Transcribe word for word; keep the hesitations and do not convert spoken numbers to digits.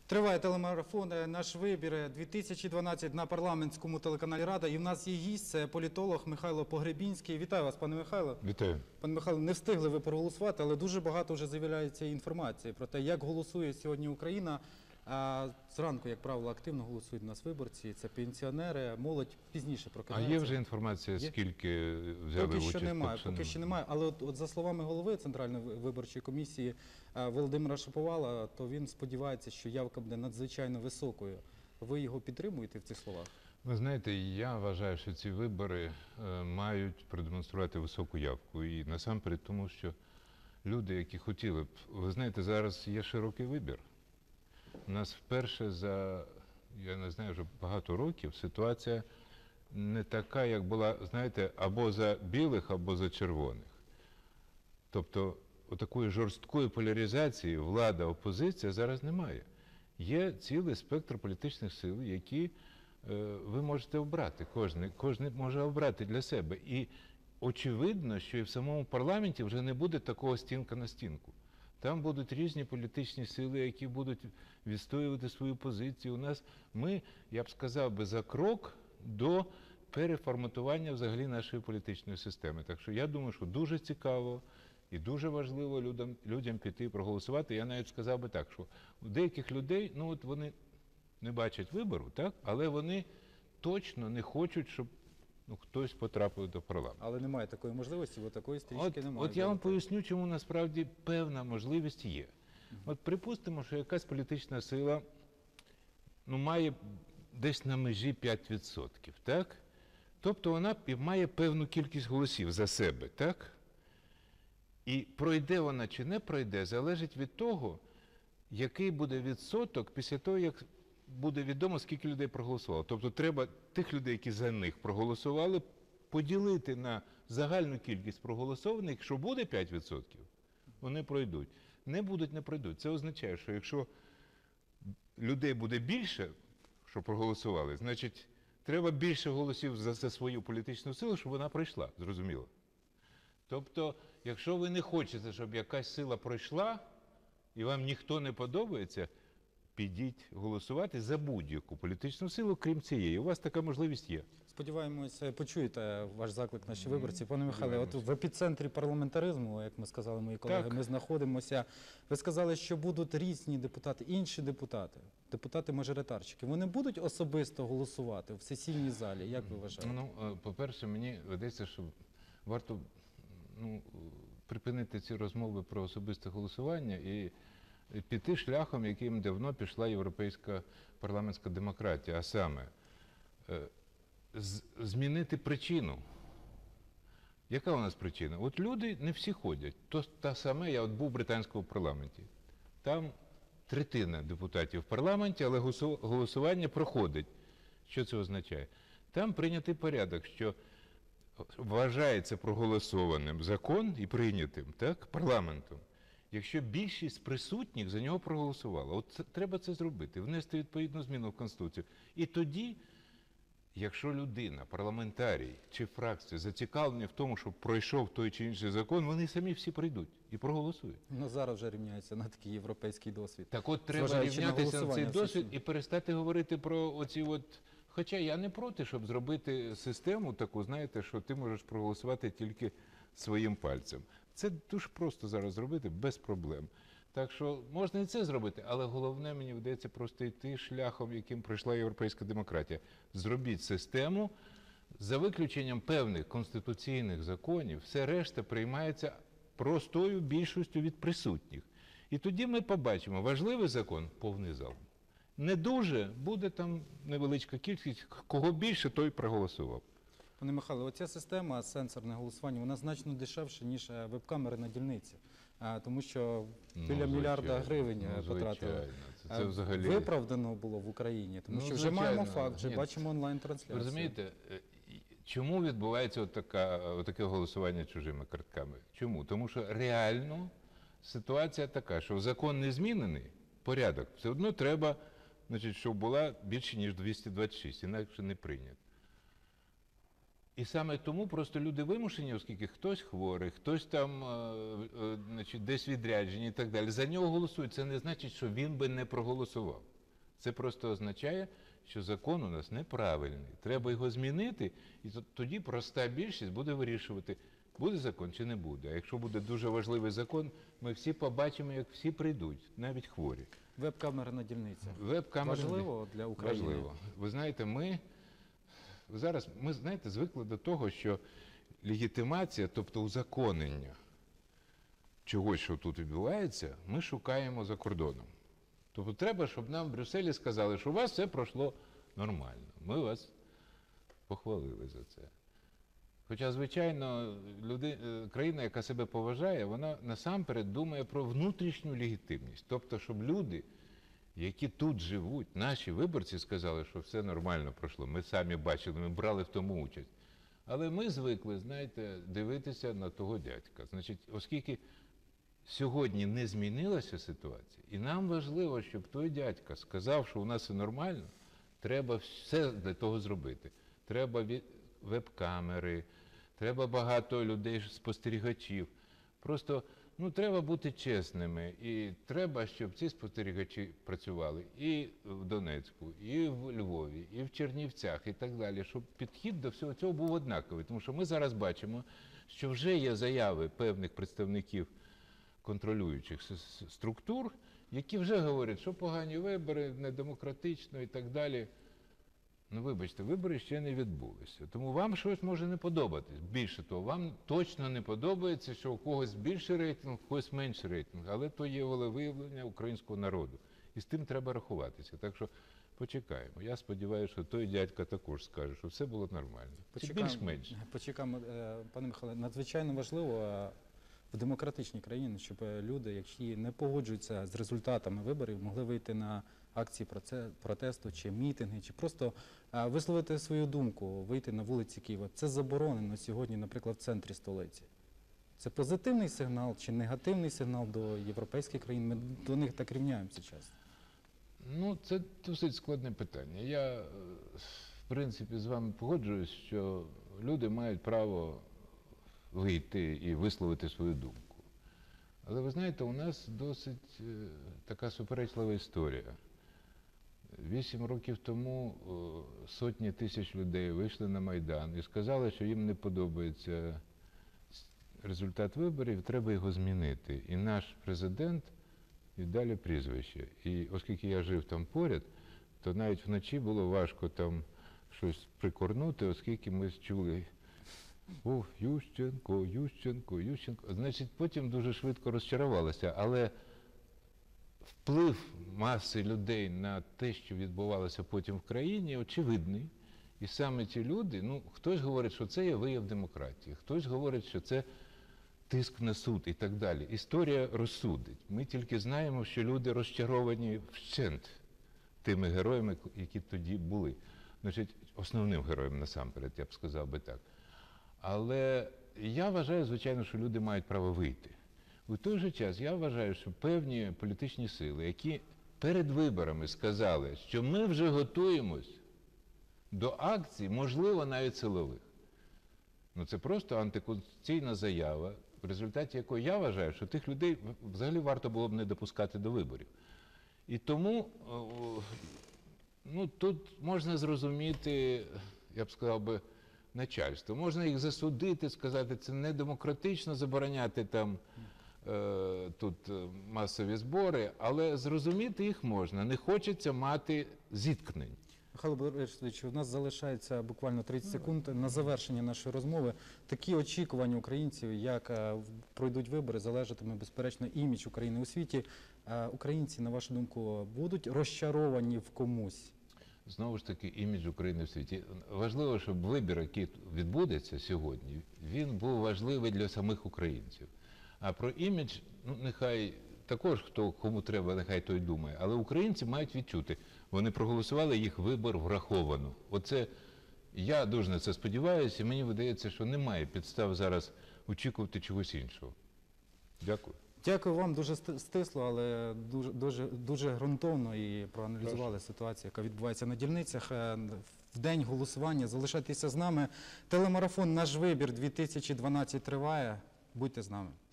Триває телемарафон «Наш вибір» дві тисячі дванадцять на парламентському телеканалі «Рада». І в нас є гість, це політолог Михайло Погребінський. Вітаю вас, пане Михайло. Вітаю. Пане Михайло, не встигли ви проголосувати, але дуже багато вже з'являється інформації про те, як голосує сьогодні Україна. А зранку, як правило, активно голосують у нас виборці, це пенсіонери, молодь пізніше прокидається. А є вже інформація, є? Скільки взяли поки участь? Що немає, поки що немає, але от, от за словами голови Центральної виборчої комісії Володимира Шаповала, то він сподівається, що явка буде надзвичайно високою. Ви його підтримуєте в цих словах? Ви знаєте, я вважаю, що ці вибори е, мають продемонструвати високу явку. І насамперед тому, що люди, які хотіли б... Ви знаєте, зараз є широкий вибір. У нас вперше за, я не знаю, вже багато років ситуація не така, як була, знаєте, або за білих, або за червоних. Тобто, отакої жорсткої поляризації влада-опозиція зараз немає. Є цілий спектр політичних сил, які е, ви можете обрати, кожен, кожен може обрати для себе. І очевидно, що і в самому парламенті вже не буде такого стінка на стінку. Там будуть різні політичні сили, які будуть відстоювати свою позицію. У нас ми, я б сказав би, за крок до переформатування взагалі нашої політичної системи. Так що я думаю, що дуже цікаво і дуже важливо людям, людям піти і проголосувати. Я навіть сказав би так, що у деяких людей, ну от вони не бачать вибору, так? Але вони точно не хочуть, щоб ну, хтось потрапив до парламенту. Але немає такої можливості, бо такої стрічки от, немає. От я вам поясню, чому насправді певна можливість є. Uh-huh. От припустимо, що якась політична сила ну, має десь на межі п'ять відсотків, так? Тобто вона має певну кількість голосів за себе, так? І пройде вона чи не пройде, залежить від того, який буде відсоток після того, як буде відомо, скільки людей проголосувало. Тобто треба тих людей, які за них проголосували, поділити на загальну кількість проголосованих. Якщо буде п'ять відсотків, вони пройдуть. Не будуть, не пройдуть. Це означає, що якщо людей буде більше, що проголосували, значить, треба більше голосів за, за свою політичну силу, щоб вона пройшла. Зрозуміло? Тобто, якщо ви не хочете, щоб якась сила пройшла, і вам ніхто не подобається, підіть голосувати за будь-яку політичну силу, крім цієї. У вас така можливість є. Сподіваємося, почуєте ваш заклик наші виборці. Пане Михайле, от в епіцентрі парламентаризму, як ми сказали мої колеги, так. Ми знаходимося. Ви сказали, що будуть різні депутати, інші депутати, депутати-мажоритарщики. Вони будуть особисто голосувати в сесійній залі, як ви вважаєте? Ну, по-перше, мені видається, що варто ну, припинити ці розмови про особисте голосування і піти шляхом, яким давно пішла європейська парламентська демократія, а саме змінити причину. Яка у нас причина? От люди не всі ходять. То та саме, я от був в британському парламенті. Там третина депутатів в парламенті, але голосування проходить. Що це означає? Там прийнятий порядок, що вважається проголосованим закон і прийнятим, так, парламентом, якщо більшість присутніх за нього проголосувала. От це, треба це зробити, внести відповідну зміну в Конституцію. І тоді, якщо людина, парламентарій чи фракція зацікавлені в тому, щоб пройшов той чи інший закон, вони самі всі прийдуть і проголосують. Ну, зараз вже рівняються на такий європейський досвід. Так от треба рівнятися на, на цей досвід і перестати говорити про оці от... Хоча я не проти, щоб зробити систему таку, знаєте, що ти можеш проголосувати тільки своїм пальцем. Це дуже просто зараз зробити, без проблем. Так що можна і це зробити, але головне, мені вдається просто йти шляхом, яким пройшла європейська демократія. Зробіть систему, за виключенням певних конституційних законів, все решта приймається простою більшістю від присутніх. І тоді ми побачимо, важливий закон – повний зал. Не дуже, буде там невеличка кількість, кого більше, той проголосував. Пане Михайло, оця система сенсорне голосування, вона значно дешевша, ніж веб-камери на дільниці. Тому що біля ну, мільярда гривень ну, потратили. Це, це взагалі... Виправдано було в Україні, тому ну, що вже звичайно. маємо факт, вже Ні, бачимо онлайн-трансляцію. Розумієте, чому відбувається отака, отаке голосування чужими картками? Чому? Тому що реально ситуація така, що закон не змінений, порядок, все одно треба, значить, щоб була більше, ніж двісті двадцять шість, інакше не прийнято. І саме тому просто люди вимушені, оскільки хтось хворий, хтось там значить, десь відряджений і так далі, за нього голосують. Це не значить, що він би не проголосував. Це просто означає, що закон у нас неправильний. Треба його змінити, і то- тоді проста більшість буде вирішувати, буде закон чи не буде. А якщо буде дуже важливий закон, ми всі побачимо, як всі прийдуть, навіть хворі. Веб-камера на дільницях. Веб-камери Важливо для України? Важливо. Ви знаєте, ми зараз, ми, знаєте, звикли до того, що легітимація, тобто узаконення чогось, що тут відбувається, ми шукаємо за кордоном. Тобто треба, щоб нам в Брюсселі сказали, що у вас все пройшло нормально. Ми вас похвалили за це. Хоча, звичайно, люди, е, країна, яка себе поважає, вона насамперед думає про внутрішню легітимність. Тобто, щоб люди, які тут живуть, наші виборці сказали, що все нормально пройшло. Ми самі бачили, ми брали в тому участь. Але ми звикли, знаєте, дивитися на того дядька. Значить, оскільки сьогодні не змінилася ситуація, і нам важливо, щоб той дядька сказав, що у нас все нормально, треба все для того зробити. Треба ві- веб-камери, треба багато людей-спостерігачів. Просто ну, треба бути чесними, і треба, щоб ці спостерігачі працювали і в Донецьку, і в Львові, і в Чернівцях, і так далі, щоб підхід до всього цього був однаковий. Тому що ми зараз бачимо, що вже є заяви певних представників контролюючих с- с- структур, які вже говорять, що погані вибори, недемократично і так далі. Ну, вибачте, вибори ще не відбулися. Тому вам щось може не подобатись. Більше того, вам точно не подобається, що у когось більший рейтинг, у когось менший рейтинг. Але то є волевиявлення українського народу. І з тим треба рахуватися. Так що почекаємо. Я сподіваюся, що той дядька також скаже, що все було нормально. Чи Почекаємо, більш-менш. почекаємо, е, пане Михайле, надзвичайно важливо е, в демократичній країні, щоб е, люди, які не погоджуються з результатами виборів, могли вийти на акції проце- протесту чи мітинги, чи просто е, висловити свою думку, вийти на вулиці Києва. Це заборонено сьогодні, наприклад, в центрі столиці. Це позитивний сигнал чи негативний сигнал до європейських країн? Ми до них так рівняємося часто. Ну, це досить складне питання. Я, е, в принципі, з вами погоджуюсь, що люди мають право вийти і висловити свою думку. Але ви знаєте, у нас досить е, така суперечлива історія. Вісім років тому е, сотні тисяч людей вийшли на Майдан і сказали, що їм не подобається результат виборів, треба його змінити. І наш президент і далі прізвище. І оскільки я жив там поряд, то навіть вночі було важко там щось прикорнути, оскільки ми чули «О, Ющенко, Ющенко, Ющенко». Значить, потім дуже швидко розчарувалося, але вплив маси людей на те, що відбувалося потім в країні, очевидний. І саме ті люди, ну, хтось говорить, що це є вияв демократії, хтось говорить, що це тиск на суд і так далі. Історія розсудить. Ми тільки знаємо, що люди розчаровані вщент тими героями, які тоді були. Значить, основним героєм насамперед, я б сказав би так. Але я вважаю, звичайно, що люди мають право вийти. У той же час я вважаю, що певні політичні сили, які перед виборами сказали, що ми вже готуємось до акцій, можливо, навіть силових. Ну це просто антиконституційна заява, в результаті якої я вважаю, що тих людей взагалі варто було б не допускати до виборів. І тому о, ну, тут можна зрозуміти, я б сказав би, начальство. Можна їх засудити, сказати, це не демократично забороняти там е, тут е, масові збори, але зрозуміти їх можна. Не хочеться мати зіткнень. Михайло Борисович, у нас залишається буквально тридцять секунд на завершення нашої розмови. Такі очікування українців, як е, в- пройдуть вибори, залежатиме, безперечно, імідж України у світі. Е, Українці, на вашу думку, будуть розчаровані в комусь? Знову ж таки, імідж України в світі. Важливо, щоб вибір, який відбудеться сьогодні, він був важливий для самих українців. А про імідж, ну, нехай також, хто кому треба, нехай той думає. Але українці мають відчути, вони проголосували, їх вибір враховано. Оце, я дуже на це сподіваюся, і мені видається, що немає підстав зараз очікувати чогось іншого. Дякую. Дякую вам, дуже ст- стисло, але дуже, дуже, дуже ґрунтовно і проаналізували ситуацію, яка відбувається на дільницях. Е, В день голосування залишайтеся з нами. Телемарафон «Наш вибір» дві тисячі дванадцять триває. Будьте з нами.